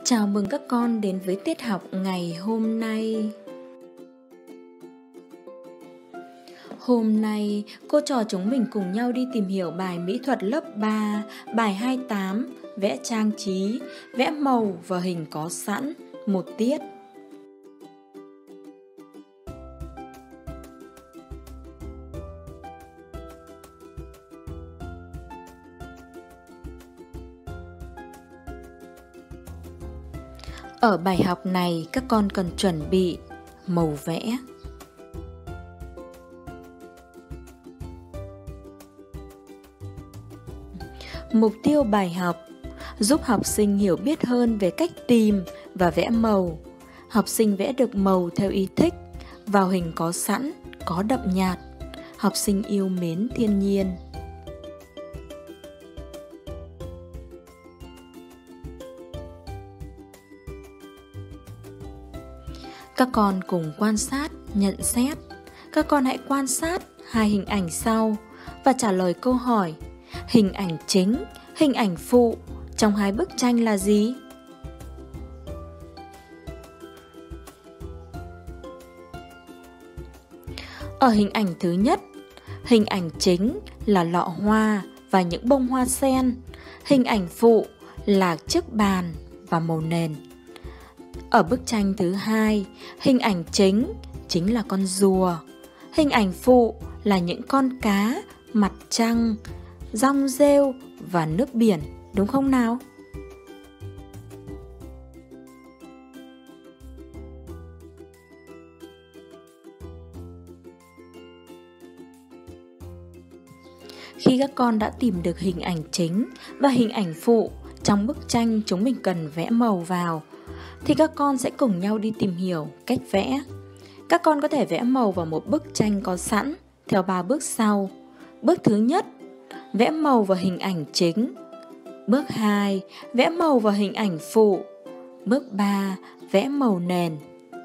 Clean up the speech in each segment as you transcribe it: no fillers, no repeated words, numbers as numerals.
Chào mừng các con đến với tiết học ngày hôm nay. Hôm nay, cô trò chúng mình cùng nhau đi tìm hiểu bài mỹ thuật lớp 3, bài 28, vẽ trang trí, vẽ màu và hình có sẵn, một tiết. Ở bài học này, các con cần chuẩn bị màu vẽ. Mục tiêu bài học: giúp học sinh hiểu biết hơn về cách tìm và vẽ màu. Học sinh vẽ được màu theo ý thích, vào hình có sẵn, có đậm nhạt. Học sinh yêu mến thiên nhiên. Các con cùng quan sát, nhận xét. Các con hãy quan sát hai hình ảnh sau và trả lời câu hỏi: hình ảnh chính, hình ảnh phụ trong hai bức tranh là gì? Ở hình ảnh thứ nhất, hình ảnh chính là lọ hoa và những bông hoa sen. Hình ảnh phụ là chiếc bàn và màu nền. Ở bức tranh thứ hai, hình ảnh chính là con rùa. Hình ảnh phụ là những con cá, mặt trăng, dong rêu và nước biển, đúng không nào? Khi các con đã tìm được hình ảnh chính và hình ảnh phụ trong bức tranh chúng mình cần vẽ màu vào, thì các con sẽ cùng nhau đi tìm hiểu cách vẽ. Các con có thể vẽ màu vào một bức tranh có sẵn theo 3 bước sau. Bước thứ nhất, vẽ màu vào hình ảnh chính. Bước 2, vẽ màu vào hình ảnh phụ. Bước 3, vẽ màu nền.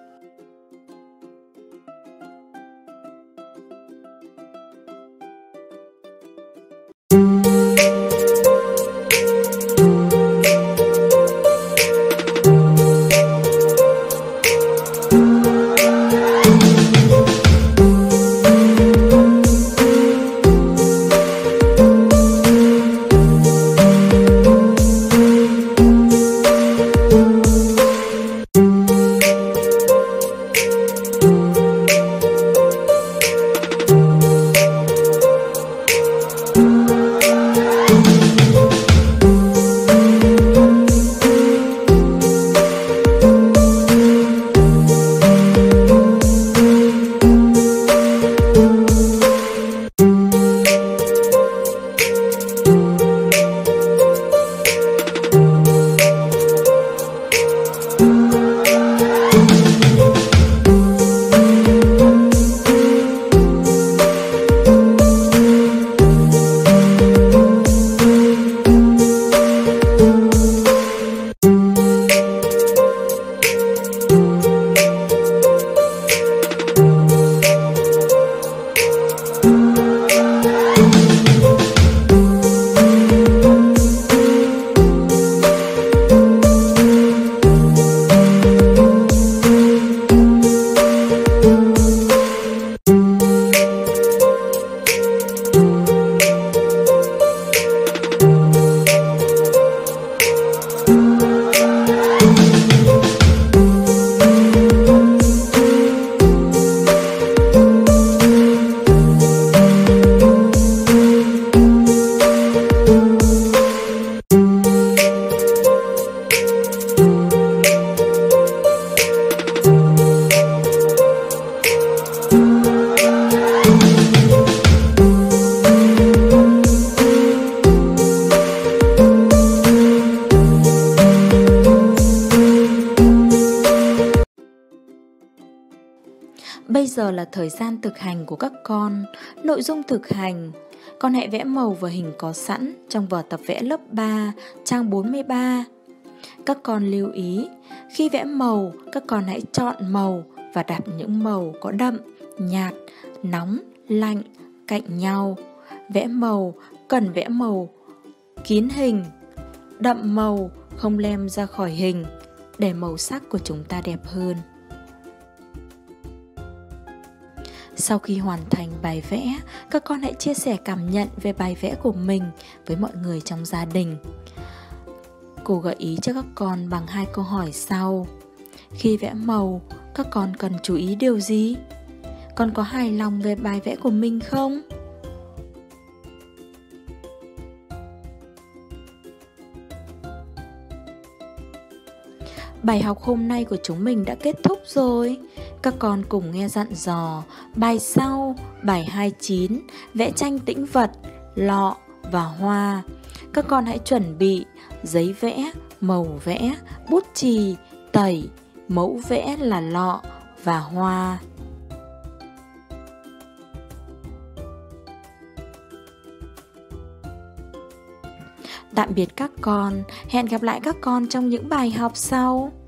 Bây giờ là thời gian thực hành của các con. Nội dung thực hành: con hãy vẽ màu vào hình có sẵn trong vở tập vẽ lớp 3, trang 43. Các con lưu ý, khi vẽ màu, các con hãy chọn màu và đặt những màu có đậm, nhạt, nóng, lạnh cạnh nhau. Vẽ màu cần vẽ màu kín hình, đậm màu không lem ra khỏi hình, để màu sắc của chúng ta đẹp hơn. Sau khi hoàn thành bài vẽ, các con hãy chia sẻ cảm nhận về bài vẽ của mình với mọi người trong gia đình. Cô gợi ý cho các con bằng 2 câu hỏi sau. Khi vẽ màu, các con cần chú ý điều gì? Con có hài lòng về bài vẽ của mình không? Bài học hôm nay của chúng mình đã kết thúc rồi. Các con cùng nghe dặn dò bài sau, bài 29, vẽ tranh tĩnh vật, lọ và hoa. Các con hãy chuẩn bị giấy vẽ, màu vẽ, bút chì, tẩy, mẫu vẽ là lọ và hoa. Tạm biệt các con, hẹn gặp lại các con trong những bài học sau.